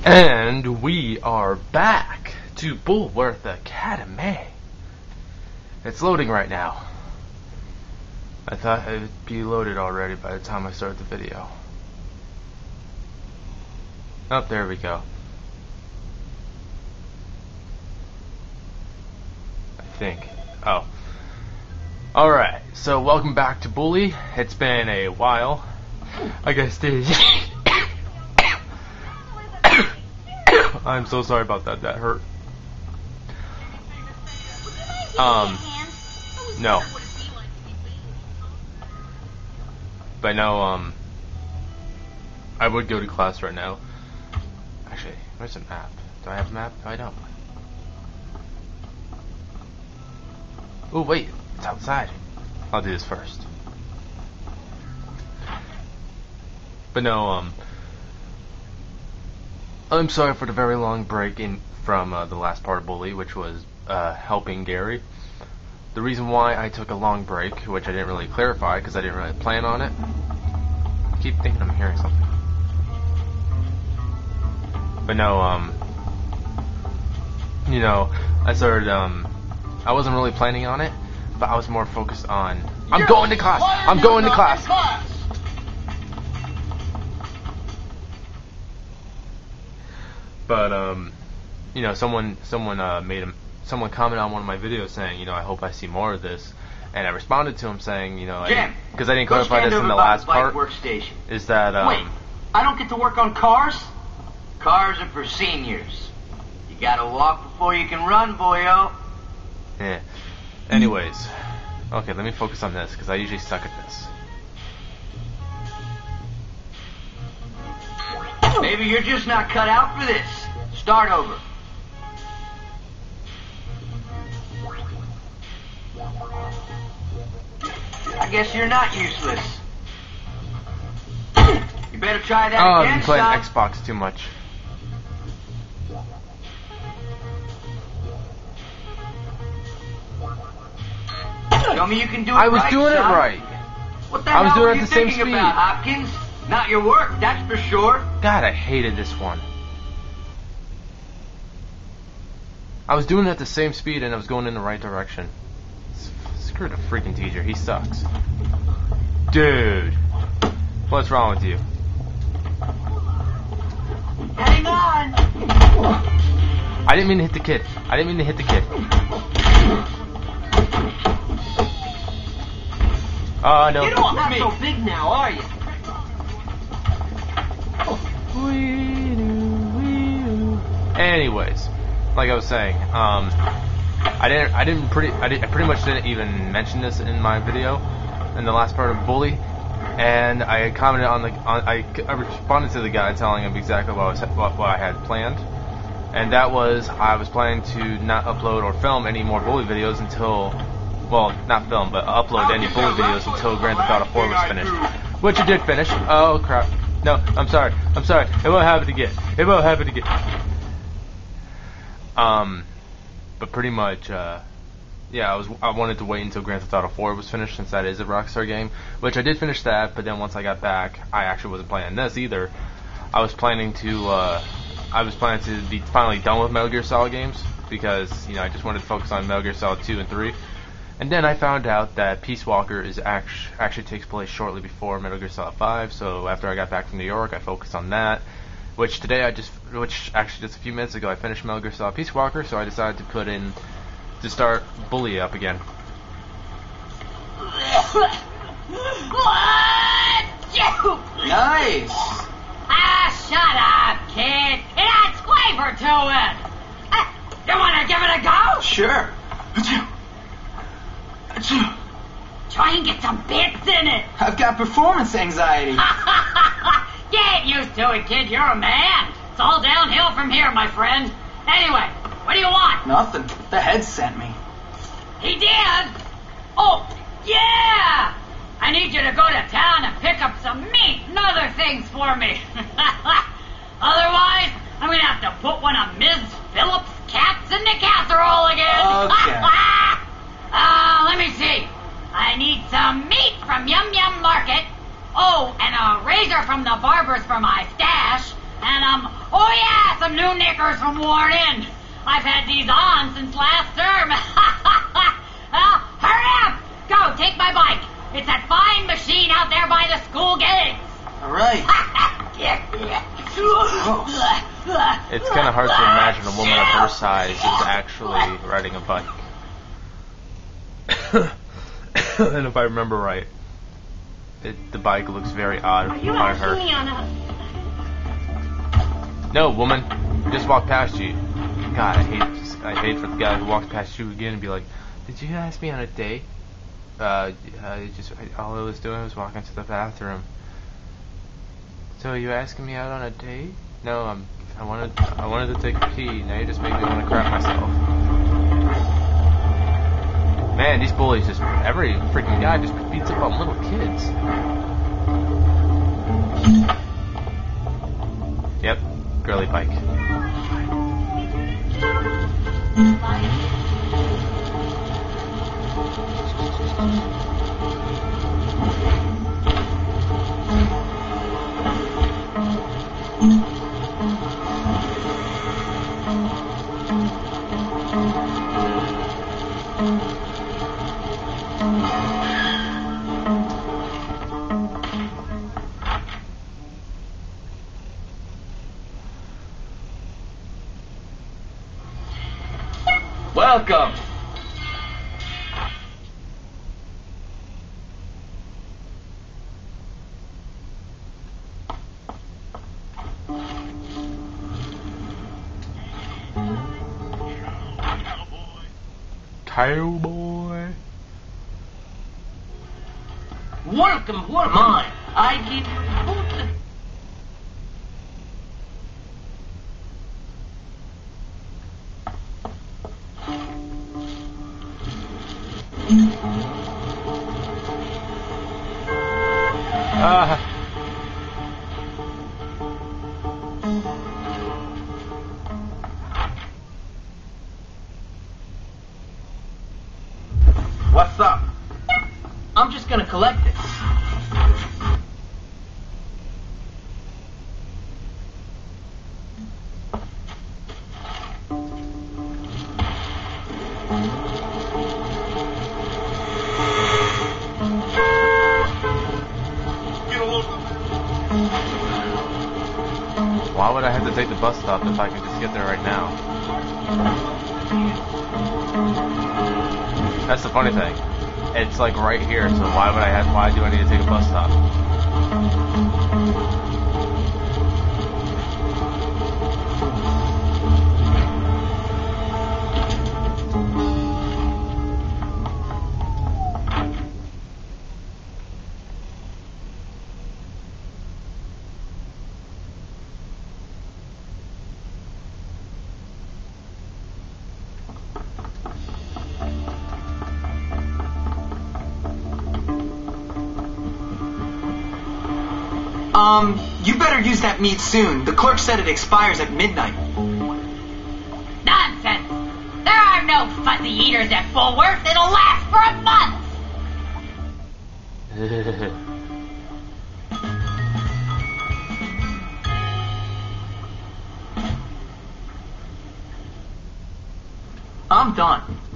And we are back to Bullworth Academy. It's loading right now. I thought it would be loaded already by the time I started the video. Oh, there we go. I think. Oh. Alright, so welcome back to Bully. It's been a while. I guess this. I'm so sorry about that. That hurt. No. But no, I would go to class right now. Actually, where's the map? Do I have a map? No, I don't. Oh, wait. It's outside. I'll do this first. But no, I'm sorry for the very long break from the last part of Bully, which was helping Gary. The reason why I took a long break, which I didn't really clarify because I didn't really plan on it. I keep thinking I'm hearing something. But no, you know, I started, I wasn't really planning on it, but I was more focused on, I'm going to class! I'm going to class! But you know, someone commented on one of my videos saying, you know, I hope I see more of this, and I responded to him saying, you know, because I didn't clarify this in the last part, is that wait, I don't get to work on cars? Cars are for seniors. You gotta walk before you can run, boyo. Yeah. Anyways, okay, let me focus on this because I usually suck at this. Maybe you're just not cut out for this. Start over. I guess you're not useless. You better try that again, I've been playing son. Xbox too much. Show me you can do it I was right, doing it son. right. What the I was hell doing were it you at the same thinking speed. about, Hopkins? Not your work, that's for sure. God, I hated this one. I was doing it at the same speed and I was going in the right direction. Screw the freaking teacher, he sucks. Dude, what's wrong with you? Hang on. I didn't mean to hit the kid. I didn't mean to hit the kid. Oh, no. You don't have so big now, are you? Anyways, like I was saying, I pretty much didn't even mention this in my video in the last part of Bully, and I commented I responded to the guy telling him exactly what I had planned, and that was I was planning to not upload or film any more Bully videos until, well, not film, but upload any Bully videos until Grand Theft Auto 4 was finished, which it did finish. Oh crap! No, I'm sorry. It won't happen again. But pretty much, yeah, I wanted to wait until Grand Theft Auto 4 was finished, since that is a Rockstar game, which I did finish that, but then once I got back, I actually wasn't playing this either. I was planning to be finally done with Metal Gear Solid games, because, you know, I just wanted to focus on Metal Gear Solid 2 and 3, and then I found out that Peace Walker is actually takes place shortly before Metal Gear Solid 5, so after I got back from New York, I focused on that. Which today which actually just a few minutes ago I finished Metal Gear Solid Peace Walker, so I decided to start Bully up again. Nice. Shut up, kid. It adds flavor to it. You want to give it a go? Sure. Try and get some bits in it. I've got performance anxiety. Get used to it, kid. You're a man. It's all downhill from here, my friend. Anyway, what do you want? Nothing. The head sent me. He did? Oh, yeah! I need you to go to town and pick up some meat and other things for me. Otherwise, I'm going to have to put one of Ms. Phillips' cats in the casserole again. Okay. Let me see. I need some meat from Yum Yum Market. Oh, and a razor from the barber's for my stash. And, oh yeah, some new knickers from Ward Inn. I've had these on since last term. Well, hurry up! Go, take my bike. It's that fine machine out there by the school gates. All right. It's kind of hard to imagine a woman of her size is actually riding a bike. And if I remember right, the bike looks very odd Are you on her. asking me on a... No, woman, just walked past you. God, I hate for the guy who walks past you again and be like, "Did you ask me on a date?" All I was doing was walking to the bathroom. So are you asking me out on a date? No, I wanted to take a pee. Now you just make me want to crap myself. Man, these bullies every freaking guy just beats up on little kids. Yep, girly bike. Welcome. Cowboy. Welcome, mine. I give you food. What's up? I'm just gonna collect it. Why would I have to take the bus stop if I can just get there right now? That's the funny thing. It's like right here, so why do I need to take a bus stop? You better use that meat soon. The clerk said it expires at midnight. Nonsense! There are no fuzzy eaters at Bullworth. It'll last for a month! I'm done.